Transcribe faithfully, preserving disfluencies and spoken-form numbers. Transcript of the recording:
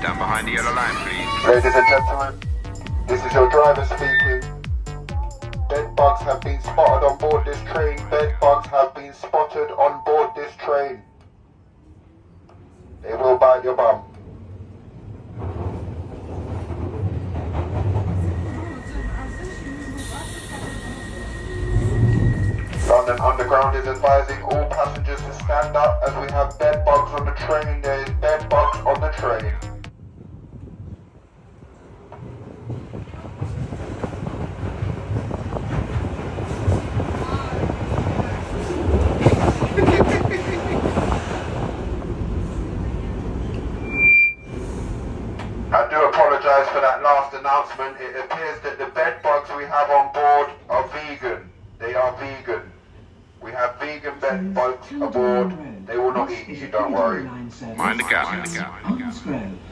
stand behind the yellow line, please. Ladies and gentlemen, this is your driver speaking. Bedbugs have been spotted on board this train. Bedbugs have been spotted on board this train. They will bite your bum. London Underground is advising all passengers to stand up as we have bedbugs on the train. There is bedbugs on the train. I do apologise for that last announcement. It appears that the bedbugs we have on board are vegan. They are vegan. We have vegan bedbugs aboard. They will not eat you, don't worry. Mind the gap, mind the gap, mind the gap.